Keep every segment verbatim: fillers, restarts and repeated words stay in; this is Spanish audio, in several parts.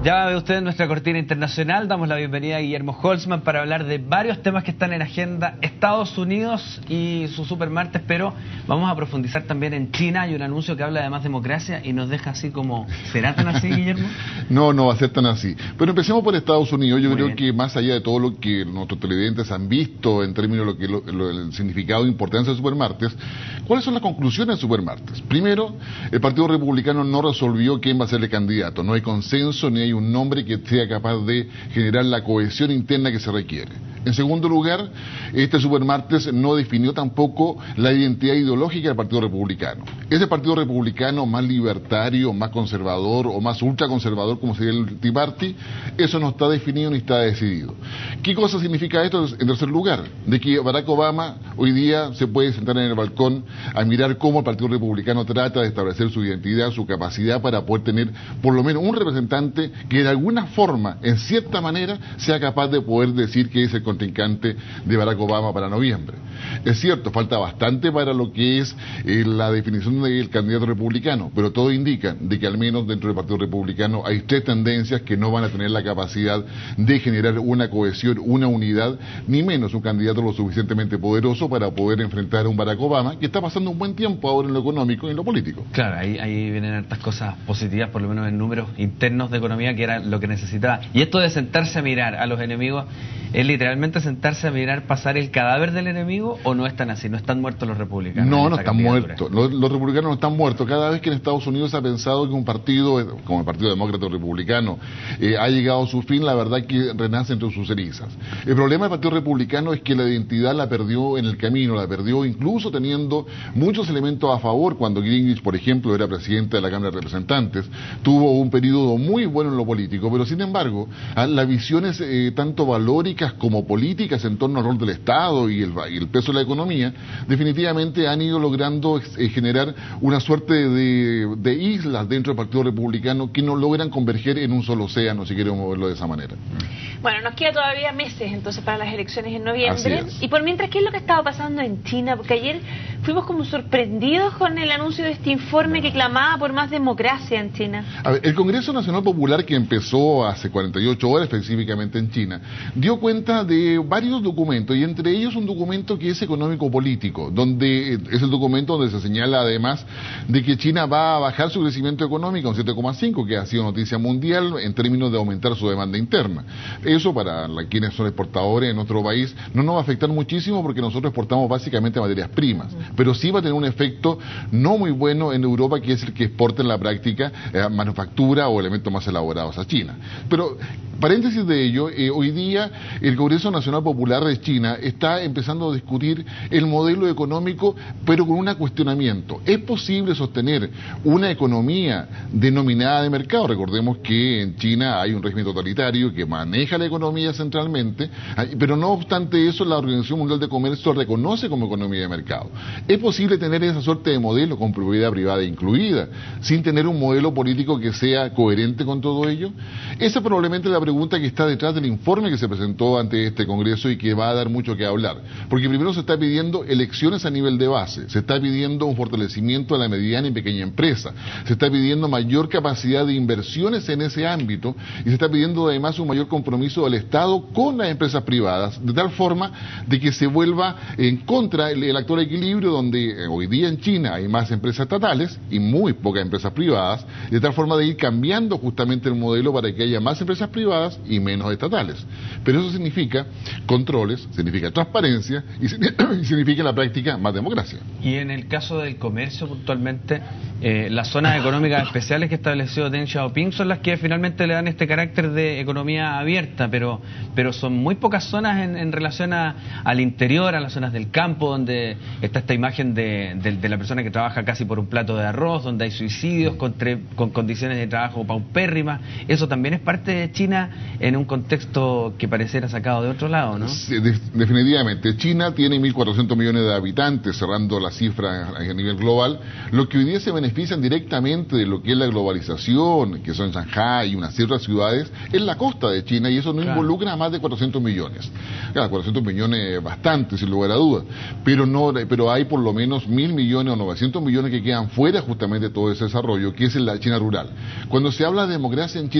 Ya ve usted nuestra cortina internacional, damos la bienvenida a Guillermo Holzman para hablar de varios temas que están en agenda, Estados Unidos y su supermartes, pero vamos a profundizar también en China. Hay un anuncio que habla de más democracia y nos deja así como, ¿será tan así, Guillermo? No, no va a ser tan así. Pero empecemos por Estados Unidos. Yo Muy creo bien. que más allá de todo lo que nuestros televidentes han visto en términos de lo que lo, lo, el significado e importancia de supermartes, ¿cuáles son las conclusiones de supermartes? Primero, el Partido Republicano no resolvió quién va a ser el candidato. No hay consenso ni hay un nombre que sea capaz de generar la cohesión interna que se requiere. En segundo lugar, este supermartes no definió tampoco la identidad ideológica del Partido Republicano. Ese Partido Republicano más libertario, más conservador o más ultraconservador como sería el Tea Party, eso no está definido ni está decidido. ¿Qué cosa significa esto? En tercer lugar, de que Barack Obama hoy día se puede sentar en el balcón a mirar cómo el Partido Republicano trata de establecer su identidad, su capacidad para poder tener por lo menos un representante que de alguna forma, en cierta manera, sea capaz de poder decir que es el contrincante de Barack Obama para noviembre. Es cierto, falta bastante para lo que es eh, la definición del candidato republicano, pero todo indica de que al menos dentro del Partido Republicano hay tres tendencias que no van a tener la capacidad de generar una cohesión, una unidad, ni menos un candidato lo suficientemente poderoso para poder enfrentar a un Barack Obama que está pasando un buen tiempo ahora en lo económico y en lo político. Claro, ahí, ahí vienen hartas cosas positivas, por lo menos en números internos de economía, que era lo que necesitaba. Y esto de sentarse a mirar a los enemigos, ¿es literalmente sentarse a mirar pasar el cadáver del enemigo o no están así? ¿No están muertos los republicanos? No, no están muertos. Los, los republicanos no están muertos. Cada vez que en Estados Unidos se ha pensado que un partido, como el Partido Demócrata o Republicano, eh, ha llegado a su fin, la verdad que renace entre sus cenizas. El problema del Partido Republicano es que la identidad la perdió en el camino, la perdió incluso teniendo muchos elementos a favor. Cuando Gingrich, por ejemplo, era presidente de la Cámara de Representantes, tuvo un periodo muy bueno en lo político, pero sin embargo, las visiones eh, tanto valóricas como políticas en torno al rol del Estado y el, y el peso de la economía, definitivamente han ido logrando eh, generar una suerte de, de islas dentro del Partido Republicano que no logran converger en un solo océano, si queremos verlo de esa manera. Bueno, nos queda todavía meses entonces para las elecciones en noviembre. Y por mientras, ¿qué es lo que estaba pasando en China? Porque ayer fuimos como sorprendidos con el anuncio de este informe que clamaba por más democracia en China. A ver, el Congreso Nacional Popular, que empezó hace cuarenta y ocho horas específicamente en China, dio cuenta de varios documentos, y entre ellos un documento que es económico-político, donde es el documento donde se señala además de que China va a bajar su crecimiento económico un siete coma cinco, que ha sido noticia mundial en términos de aumentar su demanda interna. Eso para la, quienes son exportadores en nuestro país no nos va a afectar muchísimo porque nosotros exportamos básicamente materias primas, pero sí va a tener un efecto no muy bueno en Europa, que es el que exporta en la práctica eh, manufactura o elementos más elaborados a China. Pero paréntesis de ello, eh, hoy día el Congreso Nacional Popular de China está empezando a discutir el modelo económico, pero con un cuestionamiento. ¿Es posible sostener una economía denominada de mercado? Recordemos que en China hay un régimen totalitario que maneja la economía centralmente, pero no obstante eso la Organización Mundial de Comercio reconoce como economía de mercado. ¿Es posible tener esa suerte de modelo con propiedad privada incluida, sin tener un modelo político que sea coherente con todo ello? Esa es probablemente la pregunta que está detrás del informe que se presentó ante este Congreso y que va a dar mucho que hablar. Porque primero se está pidiendo elecciones a nivel de base, se está pidiendo un fortalecimiento de la mediana y pequeña empresa, se está pidiendo mayor capacidad de inversiones en ese ámbito y se está pidiendo además un mayor compromiso del Estado con las empresas privadas, de tal forma de que se vuelva en contra el, el actual equilibrio donde eh, hoy día en China hay más empresas estatales y muy pocas empresas privadas, de tal forma de ir cambiando justamente el modelo para que haya más empresas privadas y menos estatales. Pero eso significa controles, significa transparencia y significa en la práctica más democracia. Y en el caso del comercio puntualmente, eh, las zonas económicas especiales que estableció Deng Xiaoping son las que finalmente le dan este carácter de economía abierta, pero pero son muy pocas zonas en, en relación a, al interior, a las zonas del campo, donde está esta imagen de, de, de la persona que trabaja casi por un plato de arroz, donde hay suicidios con, tre, con condiciones de trabajo paupérrimas. Eso también es parte de China en un contexto que pareciera sacado de otro lado, ¿no? Sí, de, definitivamente. China tiene mil cuatrocientos millones de habitantes, cerrando la cifra a, a nivel global, lo que hoy día se benefician directamente de lo que es la globalización, que son Shanghái y unas ciertas ciudades, en la costa de China, y eso no claro. involucra a más de cuatrocientos millones. Claro, cuatrocientos millones bastante, sin lugar a dudas, pero no, pero hay por lo menos mil millones o novecientos millones que quedan fuera justamente de todo ese desarrollo, que es en la China rural. Cuando se habla de democracia en China se está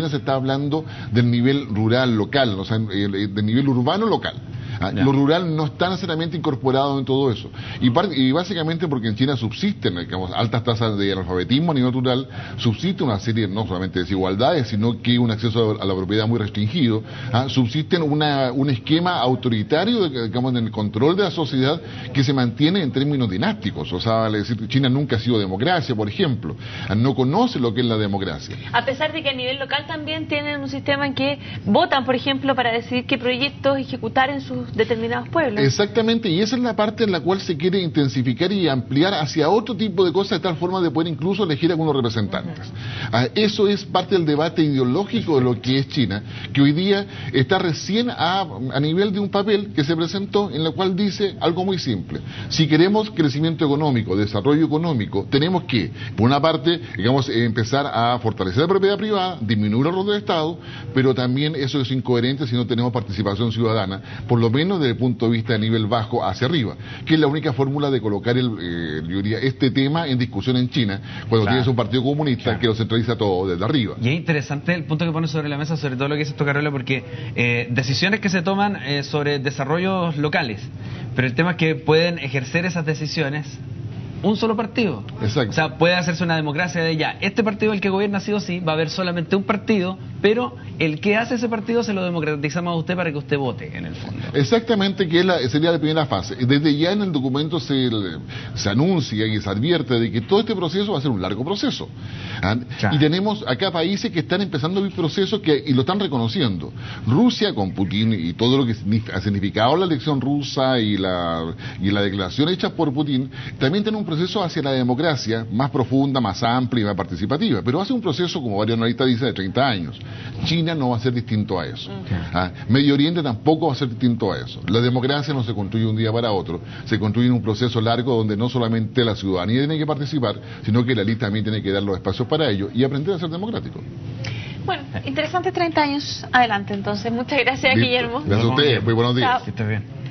hablando del nivel rural, local, o sea, del nivel urbano local. ¿Ah? Lo rural no está necesariamente incorporado en todo eso. Y, y básicamente porque en China subsisten, digamos, altas tasas de analfabetismo a nivel rural, subsiste una serie no solamente de desigualdades, sino que un acceso a la propiedad muy restringido. ¿Ah? Subsisten una, un esquema autoritario, digamos, en el control de la sociedad que se mantiene en términos dinásticos. O sea, vale decir, China nunca ha sido democracia, por ejemplo. ¿Ah? No conoce lo que es la democracia. A pesar de que a nivel local también tienen un sistema en que votan, por ejemplo, para decidir qué proyectos ejecutar en sus determinados pueblos. Exactamente, y esa es la parte en la cual se quiere intensificar y ampliar hacia otro tipo de cosas, de tal forma de poder incluso elegir a algunos representantes. Uh-huh. Ah, eso es parte del debate ideológico de lo que es China, que hoy día está recién a, a nivel de un papel que se presentó, en el cual dice algo muy simple: si queremos crecimiento económico, desarrollo económico, tenemos que, por una parte, digamos, empezar a fortalecer la propiedad privada, disminuir el rol del Estado, pero también eso es incoherente si no tenemos participación ciudadana, por lo menos desde el punto de vista de nivel bajo hacia arriba, que es la única fórmula de colocar el, eh, yo diría, este tema en discusión en China, cuando claro. tienes un partido comunista claro. que lo centraliza todo desde arriba. Y es interesante el punto que pone sobre la mesa, sobre todo lo que dice esto, Carola, porque eh, decisiones que se toman eh, sobre desarrollos locales, pero el tema es que pueden ejercer esas decisiones un solo partido. Exacto. O sea, puede hacerse una democracia de ya, este partido el que gobierna sí o sí, va a haber solamente un partido, pero el que hace ese partido se lo democratizamos a usted para que usted vote, en el fondo. Exactamente, que es la, sería la primera fase. Desde ya en el documento se, se anuncia y se advierte de que todo este proceso va a ser un largo proceso. ¿Ah? Claro. Y tenemos acá países que están empezando a vivir procesos que, y lo están reconociendo. Rusia, con Putin y todo lo que ha significado la elección rusa y la, y la declaración hecha por Putin, también tiene un proceso hacia la democracia más profunda, más amplia y más participativa, pero hace un proceso, como varios analistas dicen, de treinta años. China no va a ser distinto a eso. Okay. ¿Ah? Medio Oriente tampoco va a ser distinto a eso. La democracia no se construye un día para otro, se construye en un proceso largo donde no solamente la ciudadanía tiene que participar, sino que la élite también tiene que dar los espacios para ello y aprender a ser democrático. Bueno, interesantes treinta años adelante entonces. Muchas gracias, Listo. Guillermo. Gracias a ustedes, muy buenos días. Que estés bien.